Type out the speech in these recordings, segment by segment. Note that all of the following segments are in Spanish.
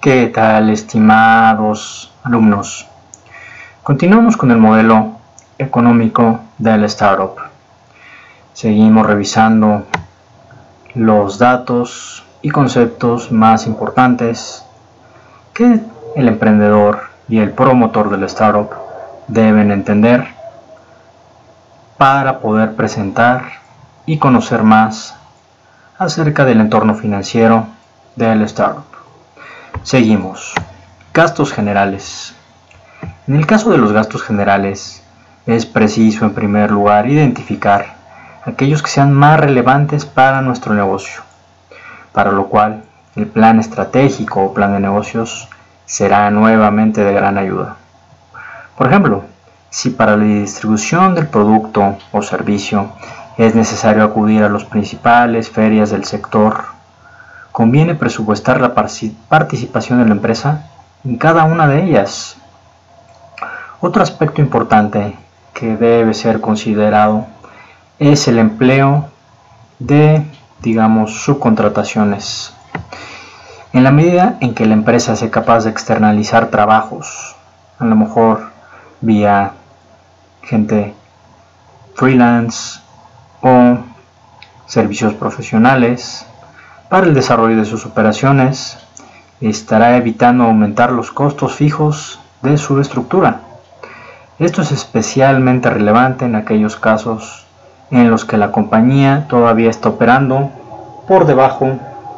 ¿Qué tal, estimados alumnos? Continuamos con el modelo económico del startup. Seguimos revisando los datos y conceptos más importantes que el emprendedor y el promotor del startup deben entender para poder presentar y conocer más acerca del entorno financiero del startup. Seguimos. Gastos generales. En el caso de los gastos generales, es preciso en primer lugar identificar aquellos que sean más relevantes para nuestro negocio, para lo cual el plan estratégico o plan de negocios será nuevamente de gran ayuda. Por ejemplo, si para la distribución del producto o servicio es necesario acudir a las principales ferias del sector, conviene presupuestar la participación de la empresa en cada una de ellas. Otro aspecto importante que debe ser considerado es el empleo de, subcontrataciones. En la medida en que la empresa sea capaz de externalizar trabajos, a lo mejor vía gente freelance o servicios profesionales, para el desarrollo de sus operaciones, estará evitando aumentar los costos fijos de su estructura. Esto es especialmente relevante en aquellos casos en los que la compañía todavía está operando por debajo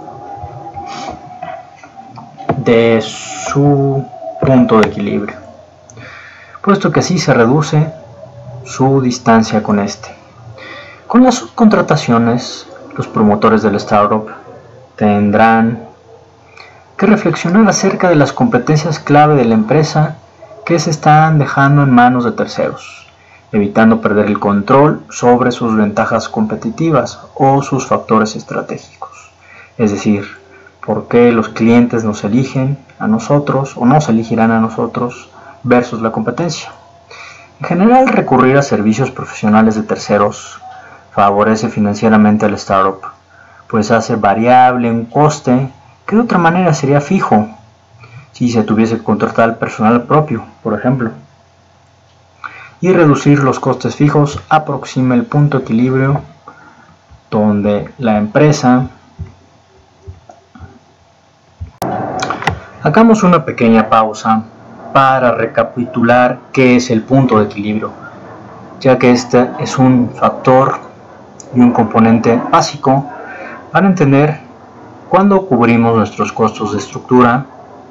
de su punto de equilibrio, puesto que así se reduce su distancia con este. Con las subcontrataciones, los promotores del startup tendrán que reflexionar acerca de las competencias clave de la empresa que se están dejando en manos de terceros, evitando perder el control sobre sus ventajas competitivas o sus factores estratégicos. Es decir, por qué los clientes nos eligen a nosotros o nos elegirán a nosotros versus la competencia. En general, recurrir a servicios profesionales de terceros favorece financieramente al startup, pues hace variable un coste que de otra manera sería fijo si se tuviese que contratar al personal propio, por ejemplo. Y reducir los costes fijos aproxima el punto de equilibrio donde la empresa... Hagamos una pequeña pausa para recapitular qué es el punto de equilibrio, ya que este es un factor y un componente básico para entender cuándo cubrimos nuestros costos de estructura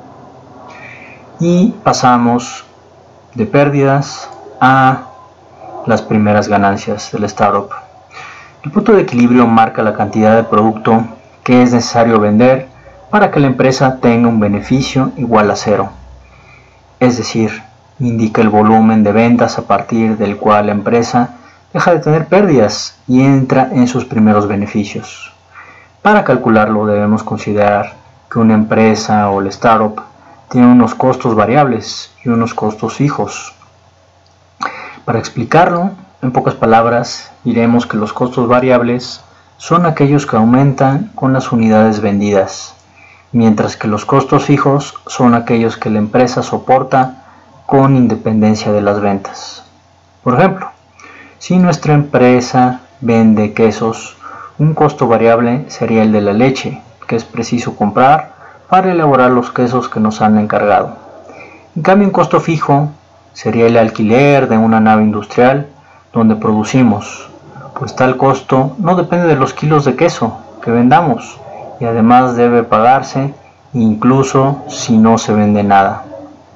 y pasamos de pérdidas a las primeras ganancias del startup. El punto de equilibrio marca la cantidad de producto que es necesario vender para que la empresa tenga un beneficio igual a cero. Es decir, indica el volumen de ventas a partir del cual la empresa deja de tener pérdidas y entra en sus primeros beneficios. Para calcularlo debemos considerar que una empresa o el startup tiene unos costos variables y unos costos fijos. Para explicarlo, en pocas palabras, diremos que los costos variables son aquellos que aumentan con las unidades vendidas, mientras que los costos fijos son aquellos que la empresa soporta con independencia de las ventas. Por ejemplo, si nuestra empresa vende quesos, un costo variable sería el de la leche, que es preciso comprar para elaborar los quesos que nos han encargado. En cambio, un costo fijo sería el alquiler de una nave industrial donde producimos, pues tal costo no depende de los kilos de queso que vendamos y además debe pagarse incluso si no se vende nada.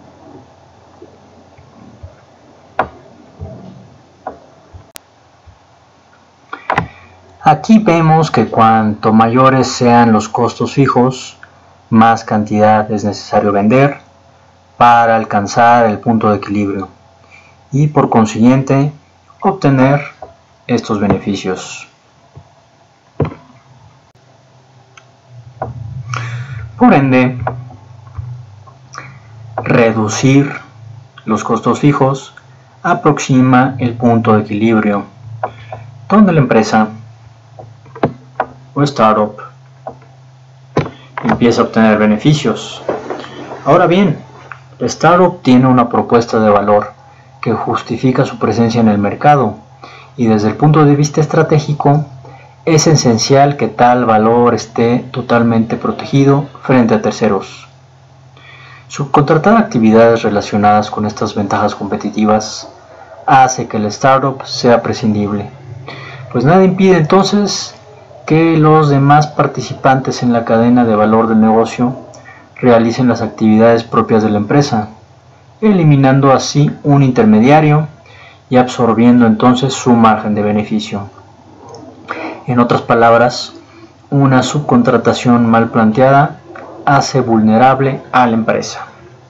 Aquí vemos que cuanto mayores sean los costos fijos, más cantidad es necesario vender para alcanzar el punto de equilibrio y por consiguiente obtener estos beneficios. Por ende, reducir los costos fijos aproxima el punto de equilibrio donde la empresa o startup empieza a obtener beneficios. Ahora bien, la startup tiene una propuesta de valor que justifica su presencia en el mercado y desde el punto de vista estratégico es esencial que tal valor esté totalmente protegido frente a terceros. Subcontratar actividades relacionadas con estas ventajas competitivas hace que la startup sea prescindible, pues nada impide entonces que los demás participantes en la cadena de valor del negocio realicen las actividades propias de la empresa, eliminando así un intermediario y absorbiendo entonces su margen de beneficio. En otras palabras, una subcontratación mal planteada hace vulnerable a la empresa.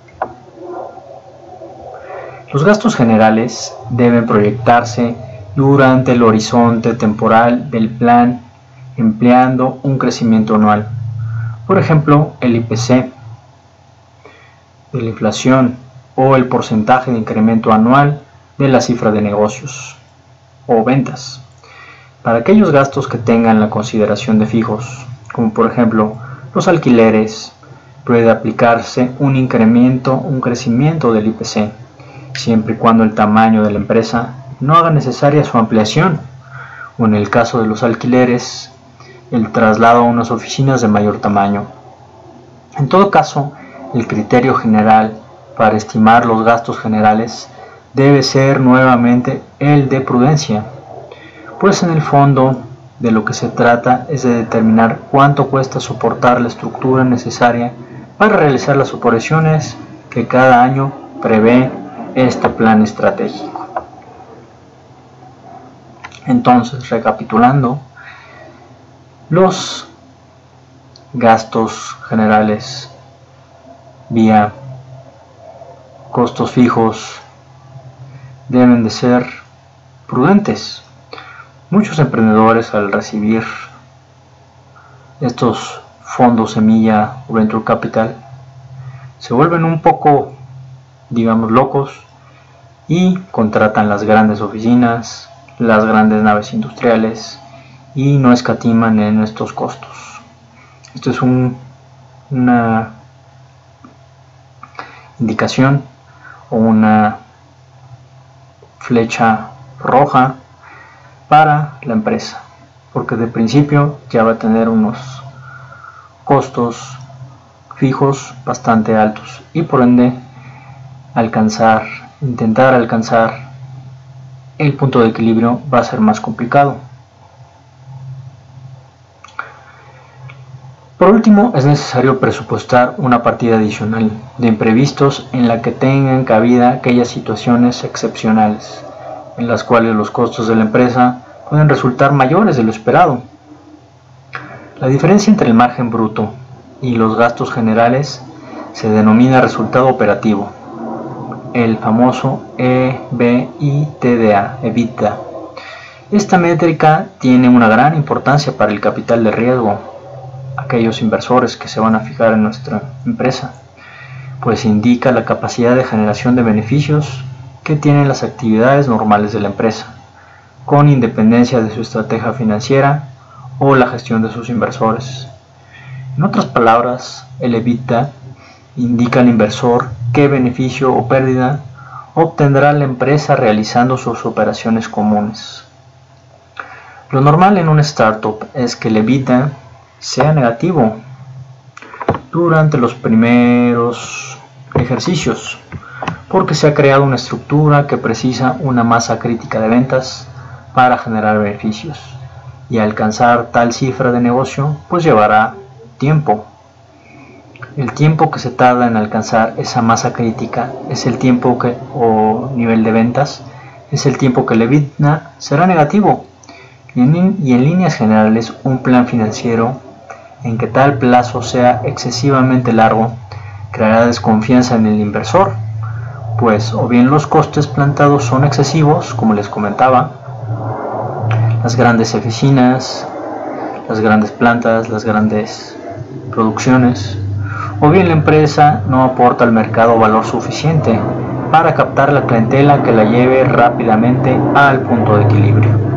Los gastos generales deben proyectarse durante el horizonte temporal del plan empleando un crecimiento anual, por ejemplo el IPC, de la inflación o el porcentaje de incremento anual de la cifra de negocios o ventas. Para aquellos gastos que tengan la consideración de fijos, como por ejemplo los alquileres, puede aplicarse un crecimiento del IPC, siempre y cuando el tamaño de la empresa no haga necesaria su ampliación, o en el caso de los alquileres, el traslado a unas oficinas de mayor tamaño. En todo caso, el criterio general para estimar los gastos generales debe ser nuevamente el de prudencia, pues en el fondo de lo que se trata es de determinar cuánto cuesta soportar la estructura necesaria para realizar las operaciones que cada año prevé este plan estratégico. Entonces, recapitulando, los gastos generales vía costos fijos deben de ser prudentes. Muchos emprendedores al recibir estos fondos semilla o venture capital se vuelven un poco, digamos, locos y contratan las grandes oficinas, las grandes naves industriales y no escatiman en estos costos. Esto es una indicación o una flecha roja para la empresa, porque de principio ya va a tener unos costos fijos bastante altos y por ende intentar alcanzar el punto de equilibrio va a ser más complicado. Por último, es necesario presupuestar una partida adicional de imprevistos en la que tengan cabida aquellas situaciones excepcionales, en las cuales los costos de la empresa pueden resultar mayores de lo esperado. La diferencia entre el margen bruto y los gastos generales se denomina resultado operativo, el famoso EBITDA. Esta métrica tiene una gran importancia para el capital de riesgo, aquellos inversores que se van a fijar en nuestra empresa, pues indica la capacidad de generación de beneficios que tienen las actividades normales de la empresa, con independencia de su estrategia financiera o la gestión de sus inversores. En otras palabras, el EBITDA indica al inversor qué beneficio o pérdida obtendrá la empresa realizando sus operaciones comunes. Lo normal en una startup es que el EBITDA sea negativo durante los primeros ejercicios, porque se ha creado una estructura que precisa una masa crítica de ventas para generar beneficios, y alcanzar tal cifra de negocio pues llevará tiempo. El tiempo que se tarda en alcanzar esa masa crítica es el tiempo o nivel de ventas, es el tiempo que el EBITDA será negativo, y en líneas generales un plan financiero en que tal plazo sea excesivamente largo creará desconfianza en el inversor, pues o bien los costes plantados son excesivos, como les comentaba, las grandes oficinas, las grandes plantas, las grandes producciones, o bien la empresa no aporta al mercado valor suficiente para captar la clientela que la lleve rápidamente al punto de equilibrio.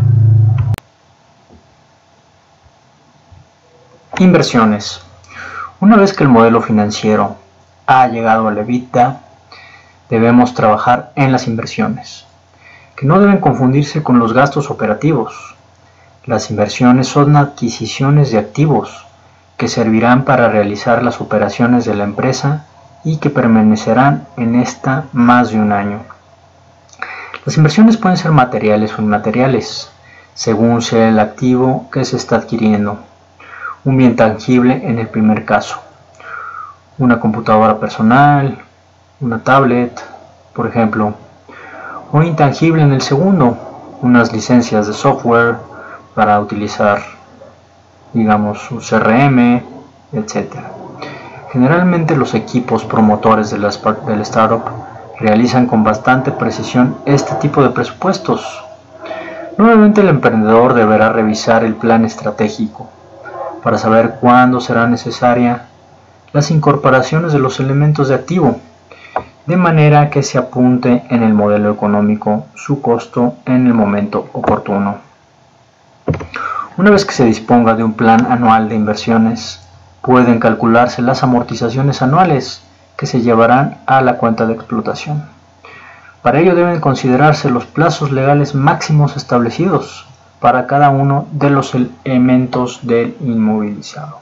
Inversiones. Una vez que el modelo financiero ha llegado al EBITDA, debemos trabajar en las inversiones, que no deben confundirse con los gastos operativos. Las inversiones son adquisiciones de activos que servirán para realizar las operaciones de la empresa y que permanecerán en esta más de un año. Las inversiones pueden ser materiales o inmateriales, según sea el activo que se está adquiriendo. Un bien tangible en el primer caso, una computadora personal, una tablet, por ejemplo, o intangible en el segundo, unas licencias de software para utilizar, digamos, un CRM, etc. Generalmente los equipos promotores del startup realizan con bastante precisión este tipo de presupuestos. Nuevamente el emprendedor deberá revisar el plan estratégico para saber cuándo será necesaria las incorporaciones de los elementos de activo, de manera que se apunte en el modelo económico su costo en el momento oportuno. Una vez que se disponga de un plan anual de inversiones, pueden calcularse las amortizaciones anuales que se llevarán a la cuenta de explotación. Para ello deben considerarse los plazos legales máximos establecidos para cada uno de los elementos del inmovilizado.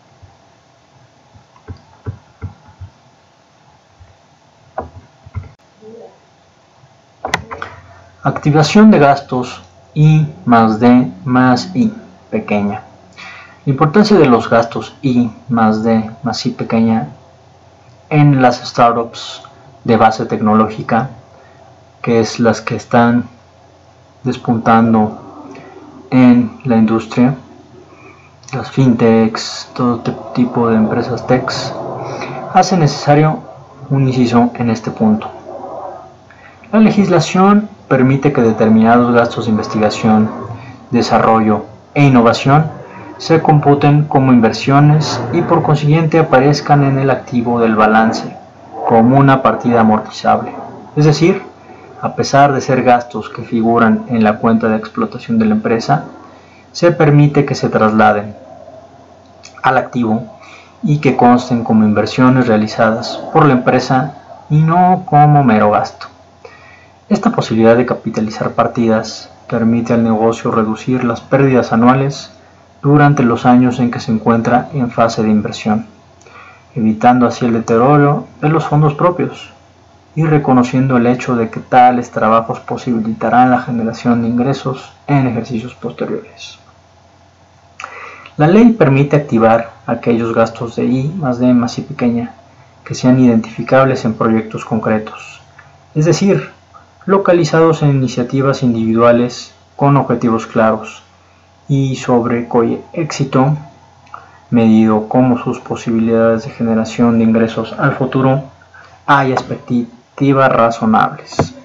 Activación de gastos I más D más I pequeña. La importancia de los gastos I más D más I pequeña en las startups de base tecnológica, que es las que están despuntando en la industria, las fintechs, todo tipo de empresas techs, hace necesario un inciso en este punto. La legislación permite que determinados gastos de investigación, desarrollo e innovación se computen como inversiones y por consiguiente aparezcan en el activo del balance como una partida amortizable. Es decir, a pesar de ser gastos que figuran en la cuenta de explotación de la empresa, se permite que se trasladen al activo y que consten como inversiones realizadas por la empresa y no como mero gasto. Esta posibilidad de capitalizar partidas permite al negocio reducir las pérdidas anuales durante los años en que se encuentra en fase de inversión, evitando así el deterioro de los fondos propios y reconociendo el hecho de que tales trabajos posibilitarán la generación de ingresos en ejercicios posteriores. La ley permite activar aquellos gastos de I más D más I pequeña que sean identificables en proyectos concretos, es decir, localizados en iniciativas individuales con objetivos claros y sobre cuyo éxito, medido como sus posibilidades de generación de ingresos al futuro, hay expectativas razonables.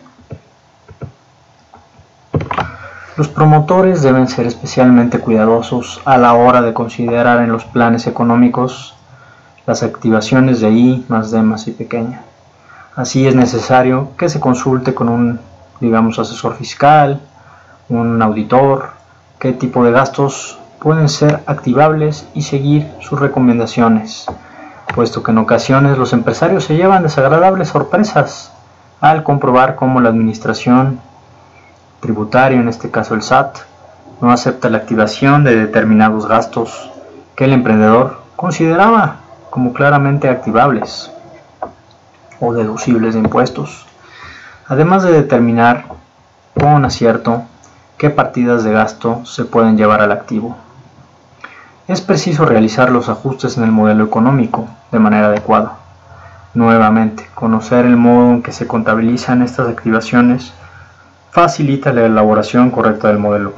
Los promotores deben ser especialmente cuidadosos a la hora de considerar en los planes económicos las activaciones de I más D más I pequeña. Así es necesario que se consulte con un, asesor fiscal, un auditor, qué tipo de gastos pueden ser activables y seguir sus recomendaciones, puesto que en ocasiones los empresarios se llevan desagradables sorpresas al comprobar cómo la administración tributaria, en este caso el SAT, no acepta la activación de determinados gastos que el emprendedor consideraba como claramente activables o deducibles de impuestos, además de determinar con acierto qué partidas de gasto se pueden llevar al activo. Es preciso realizar los ajustes en el modelo económico de manera adecuada. Nuevamente, conocer el modo en que se contabilizan estas activaciones facilita la elaboración correcta del modelo.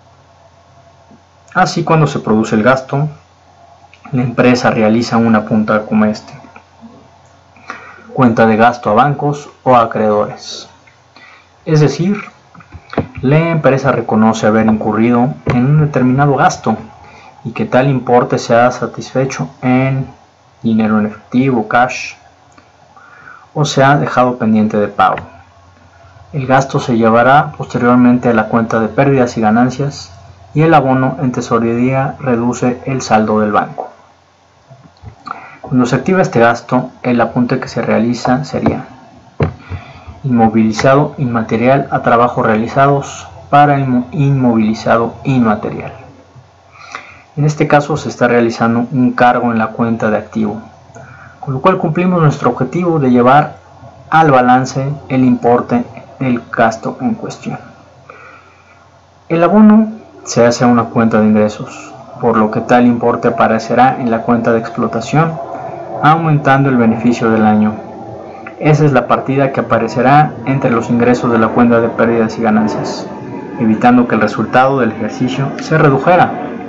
Así, cuando se produce el gasto, la empresa realiza una punta como este: cuenta de gasto a bancos o a acreedores. Es decir, la empresa reconoce haber incurrido en un determinado gasto y que tal importe sea satisfecho en dinero en efectivo, cash, o sea dejado pendiente de pago. El gasto se llevará posteriormente a la cuenta de pérdidas y ganancias y el abono en tesorería reduce el saldo del banco. Cuando se activa este gasto, el apunte que se realiza sería inmovilizado inmaterial a trabajos realizados para inmovilizado inmaterial. En este caso se está realizando un cargo en la cuenta de activo, con lo cual cumplimos nuestro objetivo de llevar al balance el importe del gasto en cuestión. El abono se hace a una cuenta de ingresos, por lo que tal importe aparecerá en la cuenta de explotación, aumentando el beneficio del año. Esa es la partida que aparecerá entre los ingresos de la cuenta de pérdidas y ganancias, evitando que el resultado del ejercicio se redujera.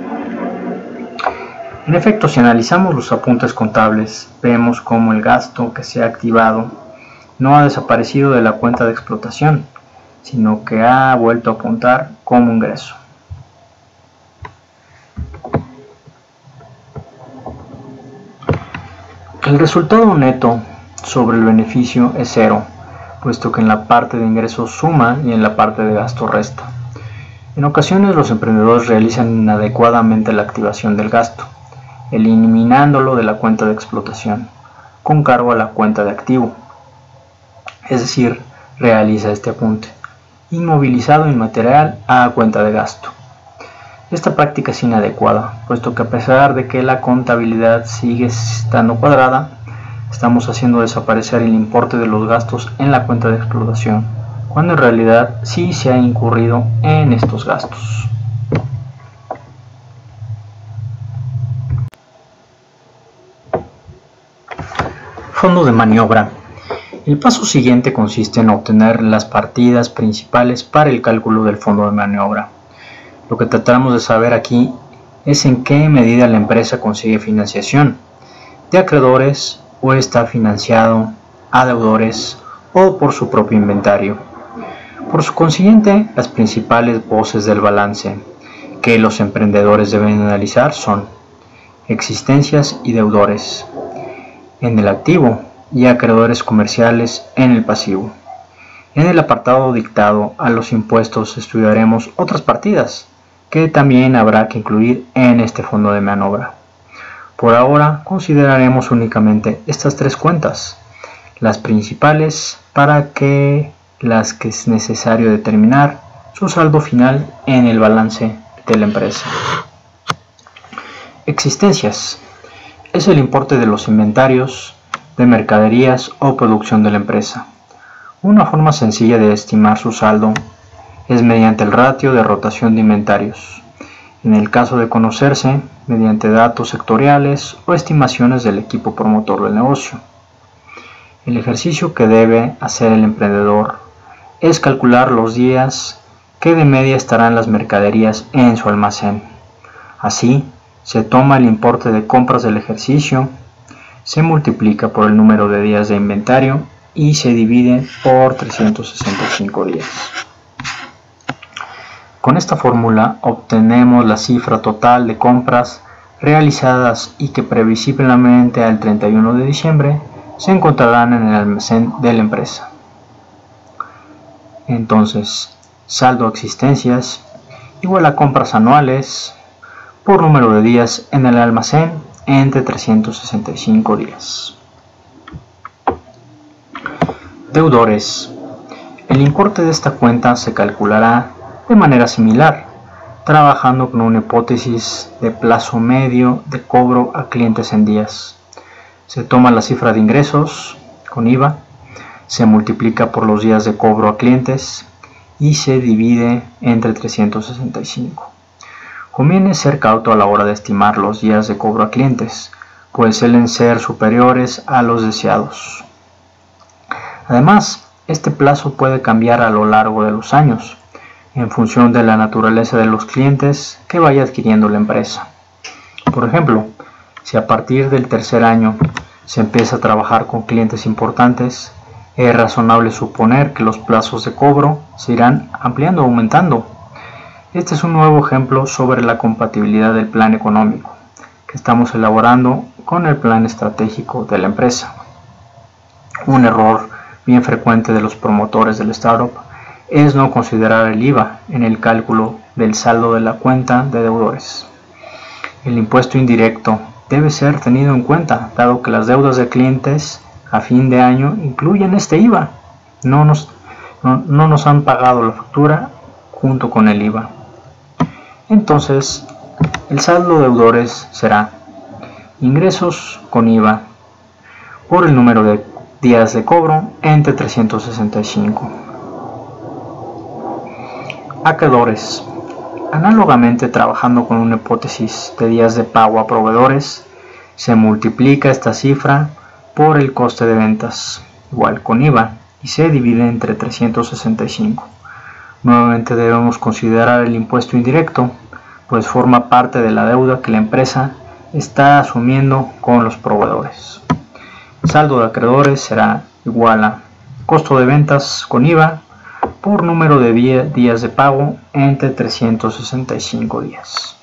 En efecto, si analizamos los apuntes contables, vemos cómo el gasto que se ha activado no ha desaparecido de la cuenta de explotación, sino que ha vuelto a apuntar como ingreso. El resultado neto sobre el beneficio es cero, puesto que en la parte de ingresos suma y en la parte de gasto resta. En ocasiones los emprendedores realizan inadecuadamente la activación del gasto, eliminándolo de la cuenta de explotación, con cargo a la cuenta de activo. Es decir, realiza este apunte, inmovilizado inmaterial a cuenta de gasto. Esta práctica es inadecuada, puesto que a pesar de que la contabilidad sigue estando cuadrada, estamos haciendo desaparecer el importe de los gastos en la cuenta de explotación, cuando en realidad sí se ha incurrido en estos gastos. Fondo de maniobra. El paso siguiente consiste en obtener las partidas principales para el cálculo del fondo de maniobra. Lo que tratamos de saber aquí es en qué medida la empresa consigue financiación de acreedores o está financiado a deudores o por su propio inventario. Por su consiguiente, las principales voces del balance que los emprendedores deben analizar son existencias y deudores en el activo y acreedores comerciales en el pasivo. En el apartado dictado a los impuestos estudiaremos otras partidas que también habrá que incluir en este fondo de maniobra. Por ahora consideraremos únicamente estas tres cuentas, las principales, para que las que es necesario determinar su saldo final en el balance de la empresa. Existencias. Es el importe de los inventarios, de mercaderías o producción de la empresa. Una forma sencilla de estimar su saldo es mediante el ratio de rotación de inventarios. En el caso de conocerse, mediante datos sectoriales o estimaciones del equipo promotor del negocio. El ejercicio que debe hacer el emprendedor es calcular los días que de media estarán las mercaderías en su almacén. Así, se toma el importe de compras del ejercicio, se multiplica por el número de días de inventario y se divide por 365 días. Con esta fórmula obtenemos la cifra total de compras realizadas y que previsiblemente al 31 de diciembre se encontrarán en el almacén de la empresa. Entonces, saldo existencias igual a compras anuales por número de días en el almacén entre 365 días. Deudores. El importe de esta cuenta se calculará de manera similar, trabajando con una hipótesis de plazo medio de cobro a clientes en días. Se toma la cifra de ingresos con IVA, se multiplica por los días de cobro a clientes y se divide entre 365. Conviene ser cauto a la hora de estimar los días de cobro a clientes, pues suelen ser superiores a los deseados. Además, este plazo puede cambiar a lo largo de los años, en función de la naturaleza de los clientes que vaya adquiriendo la empresa. Por ejemplo, si a partir del tercer año se empieza a trabajar con clientes importantes, es razonable suponer que los plazos de cobro se irán ampliando o aumentando. Este es un nuevo ejemplo sobre la compatibilidad del plan económico que estamos elaborando con el plan estratégico de la empresa. Un error bien frecuente de los promotores del startup es no considerar el IVA en el cálculo del saldo de la cuenta de deudores. El impuesto indirecto debe ser tenido en cuenta, dado que las deudas de clientes a fin de año incluyen este IVA. No nos han pagado la factura junto con el IVA. Entonces, el saldo de deudores será ingresos con IVA por el número de días de cobro entre 365. Acreedores. Análogamente, trabajando con una hipótesis de días de pago a proveedores, se multiplica esta cifra por el coste de ventas, igual con IVA, y se divide entre 365. Nuevamente debemos considerar el impuesto indirecto, pues forma parte de la deuda que la empresa está asumiendo con los proveedores. El saldo de acreedores será igual a costo de ventas con IVA por número de días de pago entre 365 días.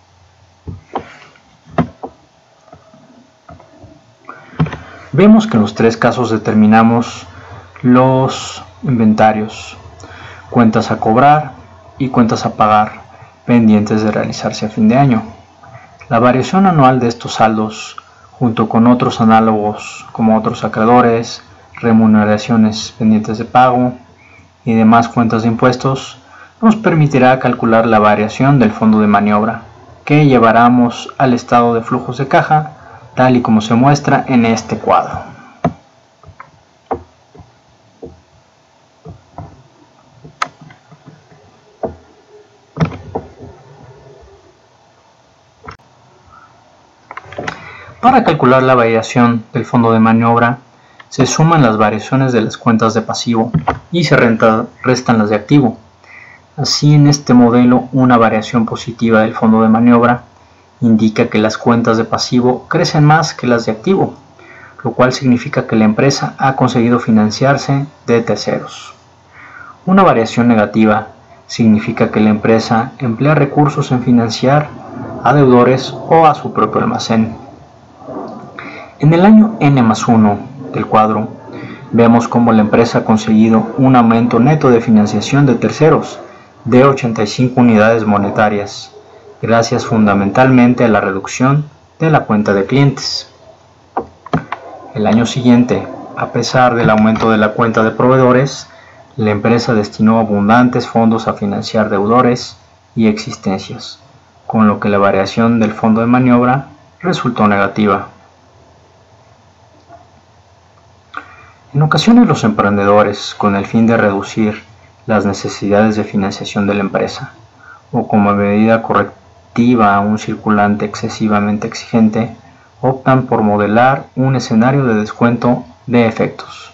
Vemos que en los tres casos determinamos los inventarios, cuentas a cobrar y cuentas a pagar pendientes de realizarse a fin de año. La variación anual de estos saldos, junto con otros análogos como otros acreedores, remuneraciones pendientes de pago y demás cuentas de impuestos, nos permitirá calcular la variación del fondo de maniobra, que llevaremos al estado de flujos de caja, tal y como se muestra en este cuadro. Para calcular la variación del fondo de maniobra, se suman las variaciones de las cuentas de pasivo y se restan las de activo. Así, en este modelo, una variación positiva del fondo de maniobra indica que las cuentas de pasivo crecen más que las de activo, lo cual significa que la empresa ha conseguido financiarse de terceros. Una variación negativa significa que la empresa emplea recursos en financiar a deudores o a su propio almacén. En el año N+1 del cuadro, vemos cómo la empresa ha conseguido un aumento neto de financiación de terceros de 85 unidades monetarias, gracias fundamentalmente a la reducción de la cuenta de clientes. El año siguiente, a pesar del aumento de la cuenta de proveedores, la empresa destinó abundantes fondos a financiar deudores y existencias, con lo que la variación del fondo de maniobra resultó negativa. En ocasiones los emprendedores, con el fin de reducir las necesidades de financiación de la empresa, o como medida correctiva a un circulante excesivamente exigente, optan por modelar un escenario de descuento de efectos.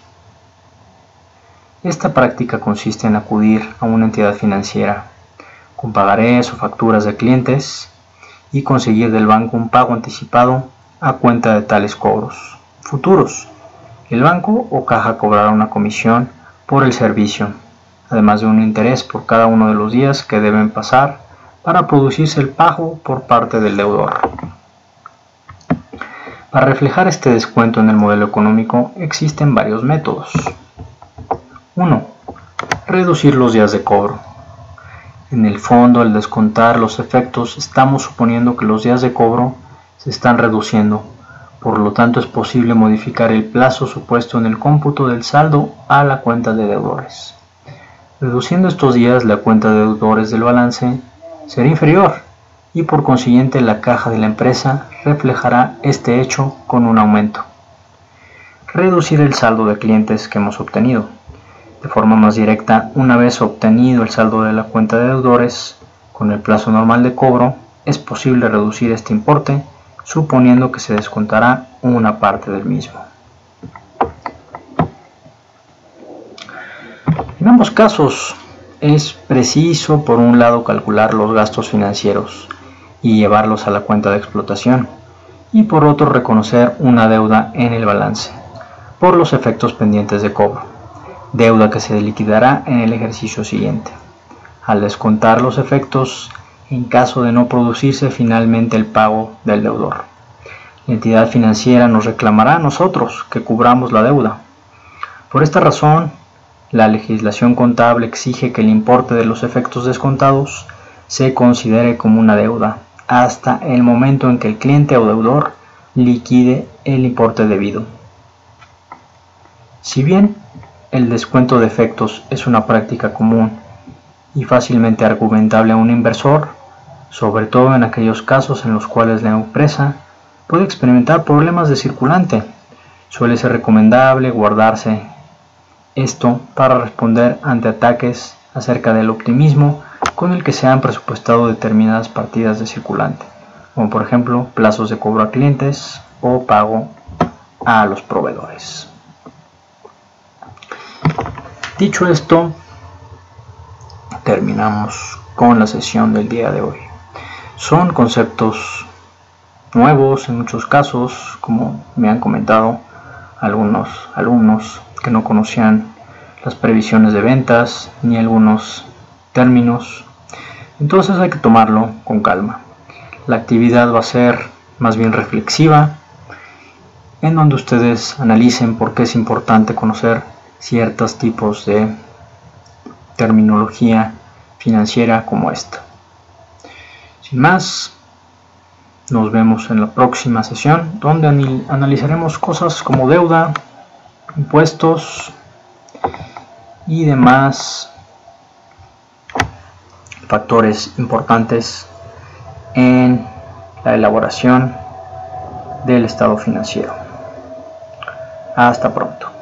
Esta práctica consiste en acudir a una entidad financiera, con pagarés o facturas de clientes, y conseguir del banco un pago anticipado a cuenta de tales cobros futuros. El banco o caja cobrará una comisión por el servicio, además de un interés por cada uno de los días que deben pasar para producirse el pago por parte del deudor. Para reflejar este descuento en el modelo económico existen varios métodos. 1. Reducir los días de cobro. En el fondo, al descontar los efectos, estamos suponiendo que los días de cobro se están reduciendo. Por lo tanto, es posible modificar el plazo supuesto en el cómputo del saldo a la cuenta de deudores. Reduciendo estos días, la cuenta de deudores del balance será inferior y por consiguiente la caja de la empresa reflejará este hecho con un aumento. Reducir el saldo de clientes que hemos obtenido. De forma más directa, una vez obtenido el saldo de la cuenta de deudores con el plazo normal de cobro, es posible reducir este importe suponiendo que se descontará una parte del mismo. En ambos casos es preciso, por un lado, calcular los gastos financieros y llevarlos a la cuenta de explotación, y por otro, reconocer una deuda en el balance por los efectos pendientes de cobro, deuda que se liquidará en el ejercicio siguiente. Al descontar los efectos, en caso de no producirse finalmente el pago del deudor, la entidad financiera nos reclamará a nosotros que cubramos la deuda. Por esta razón, la legislación contable exige que el importe de los efectos descontados se considere como una deuda hasta el momento en que el cliente o deudor liquide el importe debido. Si bien el descuento de efectos es una práctica común y fácilmente argumentable a un inversor, sobre todo en aquellos casos en los cuales la empresa puede experimentar problemas de circulante, suele ser recomendable guardarse esto para responder ante ataques acerca del optimismo con el que se han presupuestado determinadas partidas de circulante, como por ejemplo plazos de cobro a clientes o pago a los proveedores. Dicho esto, terminamos con la sesión del día de hoy. Son conceptos nuevos en muchos casos, como me han comentado algunos alumnos que no conocían las previsiones de ventas ni algunos términos. Entonces hay que tomarlo con calma. La actividad va a ser más bien reflexiva, en donde ustedes analicen por qué es importante conocer ciertos tipos de terminología financiera como esta. Sin más, nos vemos en la próxima sesión, donde analizaremos cosas como deuda, impuestos y demás factores importantes en la elaboración del estado financiero. Hasta pronto.